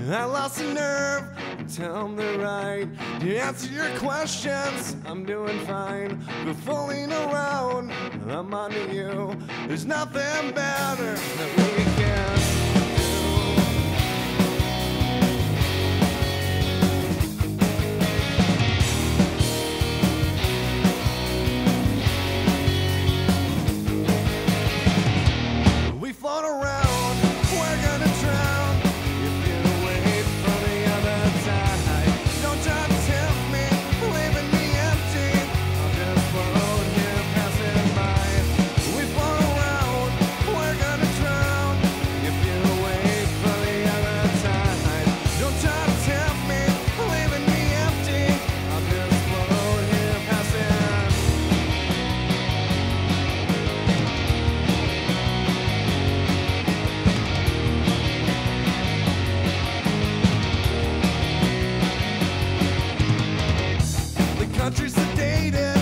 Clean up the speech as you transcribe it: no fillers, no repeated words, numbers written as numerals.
I lost the nerve, tell them they're right. You answer your questions, I'm doing fine. But fooling around, I'm onto you. There's nothing better that we can do. We float around, we're gonna drown. If you wait for the other tide, don't try to tempt me, leaving me empty. I'll just float here, passing by. We float around, we're gonna drown. If you wait for the other tide, don't try to tempt me, leaving me empty. I'll just float here, passing. The country's sedated.